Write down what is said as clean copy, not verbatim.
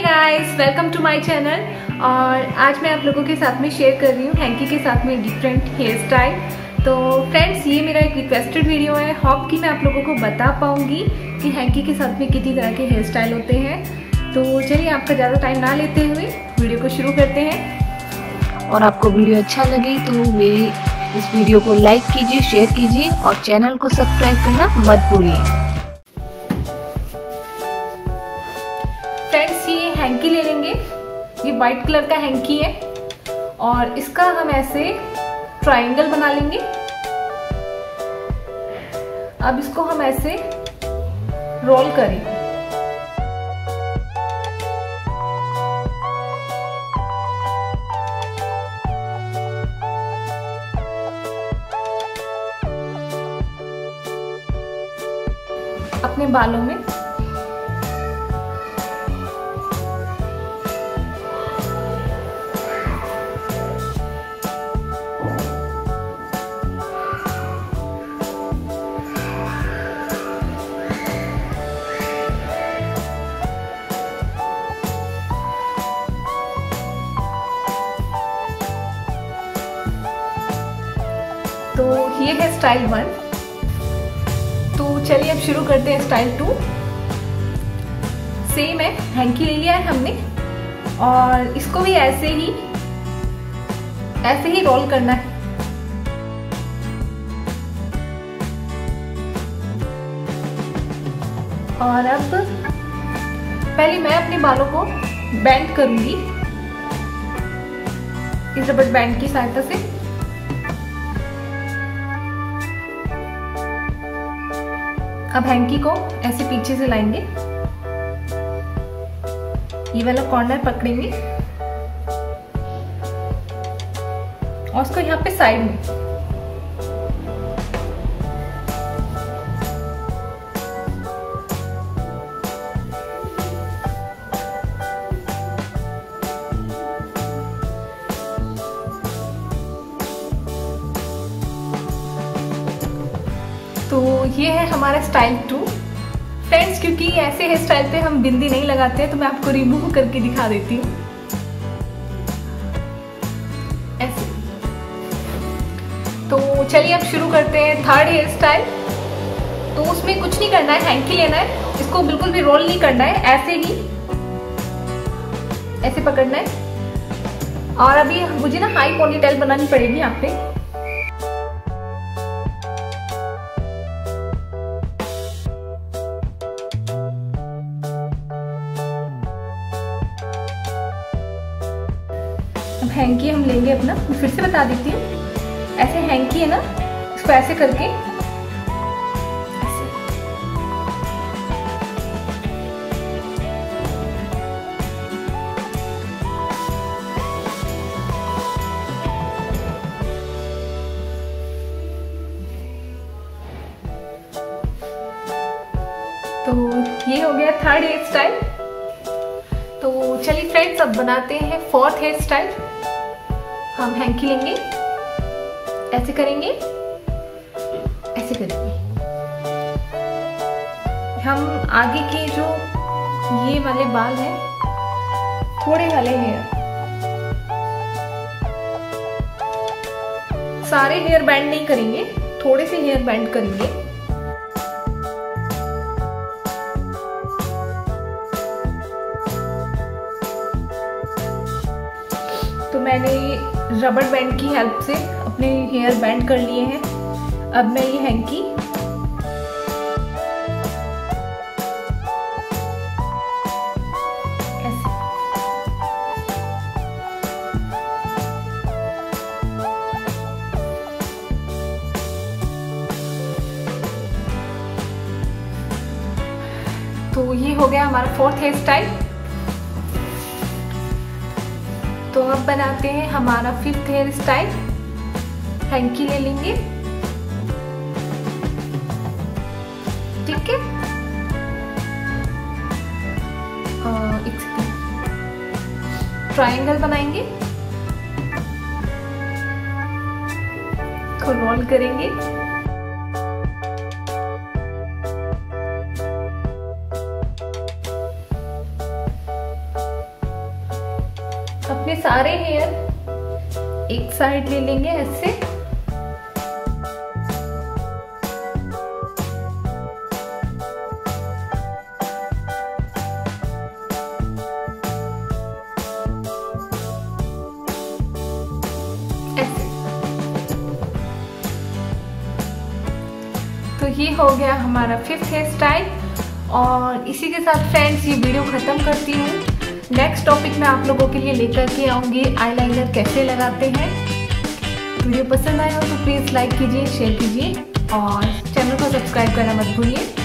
Guys, welcome to my channel. और आज मैं आप लोगों के साथ में शेयर कर रही हूँ हैंकी के साथ में डिफरेंट हेयर स्टाइल। तो फ्रेंड्स, ये मेरा एक रिक्वेस्टेड वीडियो है। होप कि मैं आप लोगों को बता पाऊंगी कि हैंकी के साथ में कितनी तरह के हेयर स्टाइल होते हैं। तो चलिए आपका ज़्यादा टाइम ना लेते हुए वीडियो को शुरू करते हैं। और आपको वीडियो अच्छा लगे तो मेरी इस वीडियो को लाइक कीजिए, शेयर कीजिए और चैनल को सब्सक्राइब करना मत भूलिए। फ्रेंड्स, ये हैंकी ले लेंगे। ये वाइट कलर का हैंकी है और इसका हम ऐसे ट्रायंगल बना लेंगे। अब इसको हम ऐसे रोल करेंगे। अपने बालों में तो ये है स्टाइल 1। तो चलिए अब शुरू करते हैं स्टाइल 2। सेम है, हैंकी ले लिया है हमने और इसको भी ऐसे ही रोल करना है। और अब पहले मैं अपने बालों को बैंड करूंगी इस रबड़ बैंड की सहायता से। अब हैंकी को ऐसे पीछे से लाएंगे, ये वाला कॉर्नर पकड़ेंगे और उसको यहाँ पे साइड में तो ये है हमारा स्टाइल 2। फ्रेंड्स, क्योंकि ऐसे हेयर स्टाइल पे हम बिंदी नहीं लगाते हैं तो मैं आपको रिमूव करके दिखा देती हूँ ऐसे। तो चलिए अब शुरू करते हैं थर्ड हेयर स्टाइल। तो उसमें कुछ नहीं करना है, हैंकी लेना है, इसको बिल्कुल भी रोल नहीं करना है, ऐसे पकड़ना है। और अभी मुझे ना हाई पोनीटेल बनानी पड़ेगी यहाँ पे। अब हैंकी हम लेंगे अपना, मैं फिर से बता देती हूँ। ऐसे हैंकी है ना, इसको ऐसे करके ऐसे। तो ये हो गया थर्ड हेयर स्टाइल। तो चलिए फ्रेंड्स, अब बनाते हैं फोर्थ हेयर स्टाइल। हम हैंकी लेंगे, ऐसे करेंगे, ऐसे करेंगे। हम आगे के जो ये वाले बाल हैं, थोड़े वाले हेयर, सारे हेयर बैंड नहीं करेंगे, थोड़े से हेयर बैंड करेंगे। तो मैंने रबड़ बैंड की हेल्प से अपने हेयर बैंड कर लिए हैं। अब मैं ये हैंकी ऐसे, तो ये हो गया हमारा फोर्थ हेयर स्टाइल। तो अब बनाते हैं हमारा फिफ्थ हेयर स्टाइल। हैंकी ले लेंगे, ठीक है। एक ट्रायंगल बनाएंगे, को रोल करेंगे अपने सारे हेयर एक साइड ले लेंगे ऐसे। ऐसे। तो ये हो गया हमारा 5th हेयर स्टाइल। और इसी के साथ फ्रेंड्स ये वीडियो ख़त्म करती हूँ। नेक्स्ट टॉपिक मैं आप लोगों के लिए लेकर के आऊँगी आईलाइनर कैसे लगाते हैं। वीडियो पसंद आया हो तो प्लीज़ लाइक कीजिए, शेयर कीजिए और चैनल को सब्सक्राइब करना मत भूलिए।